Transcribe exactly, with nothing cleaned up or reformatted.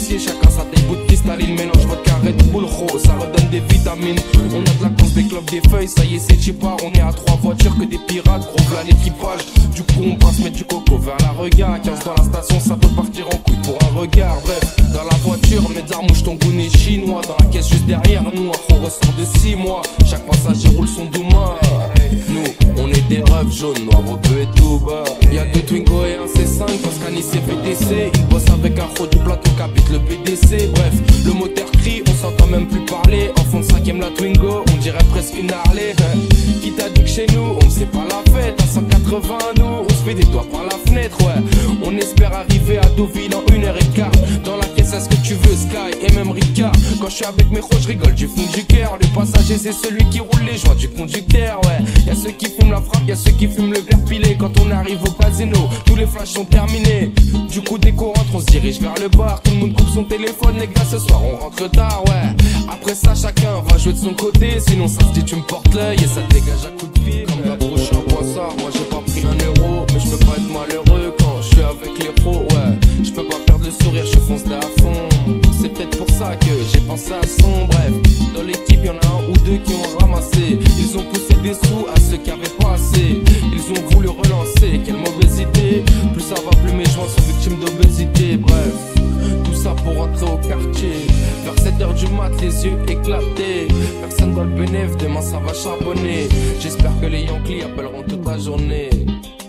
apprécier, chacun sa taille, bout de cristalline. Mélange votre carré de boule rose, ça redonne des vitamines. On a de la course, des clubs, des feuilles, ça y est c'est chipa. On est à trois voitures que des pirates, gros v'là l'équipage. Du coup on brasse, met du coco vers la regard. quinze dans la station, ça peut partir en couille pour un regard. Bref, dans la voiture, mes armouches, ton goût est chinois. Dans la caisse juste derrière nous, un gros ressort de six mois. Chaque passager roule son Douma. Nous, on est des rêves jaunes, noirs, rebeux et tout bas. Y'a deux Twingo et un C cinq, parce qu'un I C V T C. Il bosse avec un gros du plateau qu'habite le P D C. Bref, le moteur crie, on s'entend même plus parler. En fond de cinquième la Twingo, on dirait presque une Harley. Qui t'a dit que chez nous, on ne sait pas la fête. À cent quatre-vingts, nous, on se fait des doigts par la fenêtre, ouais. On espère arriver à Deauville en une heure et quart. Dans la caisse, est-ce que tu veux Sky et même Ricard? Quand je suis avec mes pros, je rigole du fond du cœur. Le passager, c'est celui qui roule les joints du conducteur, ouais. Y'a ceux qui fument la frappe, y'a ceux qui fument le verre pilé. Quand on arrive au casino, tous les flashs sont terminés. Du coup, dès qu'on rentre, on se dirige vers le bar. Tout le monde coupe son téléphone, les gars, ce soir, on rentre tard, ouais. Après ça, chacun va jouer de son côté. Sinon, ça se dit, tu me portes l'œil et ça te dégage à coup de pied. Comme la broche, un poissard, moi j'ai pas pris un euro. Mais je peux pas être malheureux quand je suis avec les pros, ouais. Je peux pas perdre le sourire, je fonce à fond. C'est peut-être pour ça que j'ai pensé à son. Bref, dans l'équipe, y'en a un ou deux qui ont ramassé. Ils ont poussé des sous à ceux qui avaient pas assez. Ils ont voulu relancer, quelle mauvaise idée. Plus ça va, plus mes joints sont victimes d'obésité. Bref, tout ça pour rentrer au quartier. Vers sept heures du mat, les yeux éclatés. Personne dans le bénéf, demain ça va charbonner. J'espère que les Yankees appelleront toute la journée.